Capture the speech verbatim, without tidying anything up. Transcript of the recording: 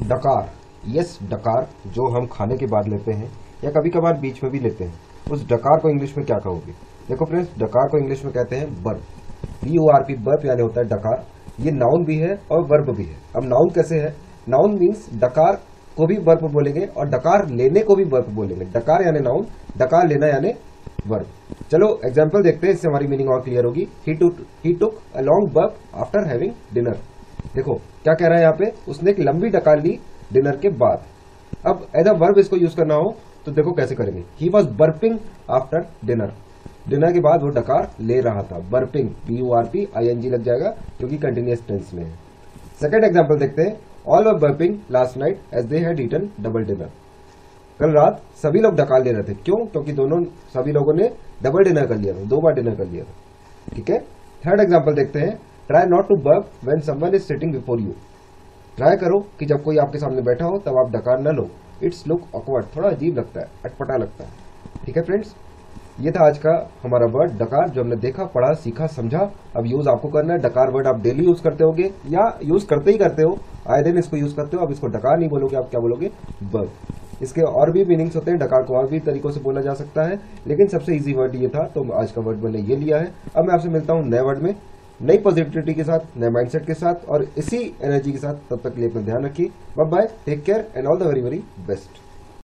डकार, यस डकार, जो हम खाने के बाद लेते हैं या कभी कभार बीच में भी लेते हैं, उस डकार को इंग्लिश में क्या कहोगे? देखो फ्रेंड्स, डकार को इंग्लिश में कहते हैं burp, B O R P, burp यानी होता है डकार। ये नाउन भी है और वर्ब भी है। अब नाउन कैसे है? नाउन मीन्स डकार को भी वर्ब बोलेंगे और डकार लेने को भी वर्ब बोलेंगे। डकार यानी नाउन, डकार लेना यानी वर्ब। चलो एग्जाम्पल देखते हैं, इससे हमारी मीनिंग और क्लियर होगी। He took he took a long burp after having dinner. देखो क्या कह रहा है यहाँ पे, उसने एक लंबी डकार ली डिनर के बाद। अब एज अ वर्ब इसको यूज करना हो तो देखो कैसे करेंगे। He was burping after dinner, dinner के बाद वो डकार ले रहा था। Burping, B U R P I N G लग जाएगा क्योंकि कंटिन्यूअस टेंस में है। सेकेंड एग्जाम्पल देखते हैं। All were burping last night as they had eaten double dinner. कल रात सभी लोग डकार ले रहे थे। क्यों? क्योंकि दोनों सभी लोगों ने डबल डिनर कर लिया था, दो बार डिनर कर लिया था। ठीक है। थर्ड एग्जाम्पल देखते हैं। Try not to burp when someone is sitting before you. Try करो कि जब कोई आपके सामने बैठा हो तब आप डकार न लो। इट्स लुक ऑकवर्ड, थोड़ा अजीब लगता है, अटपटा लगता है। ठीक है फ्रेंड्स, ये था आज का हमारा वर्ड डकार, जो हमने देखा, पढ़ा, सीखा, समझा। अब यूज आपको करना है। डकार वर्ड आप डेली यूज करते होगे या यूज करते ही करते हो, आए दिन इसको यूज करते हो। अब इसको डकार नहीं बोलोगे, आप क्या बोलोगे? बर्ब। इसके और भी मीनिंग्स होते हैं, डकार को और भी तरीकों से बोला जा सकता है, लेकिन सबसे इजी वर्ड ये था, तो आज का वर्ड मैंने ये लिया है। अब मैं आपसे मिलता हूँ नए वर्ड में, नई पॉजिटिविटी के साथ, नए माइंडसेट के साथ और इसी एनर्जी के साथ। तब तक के लिए अपना ध्यान रखिए। Bye bye, take care and all the very very best.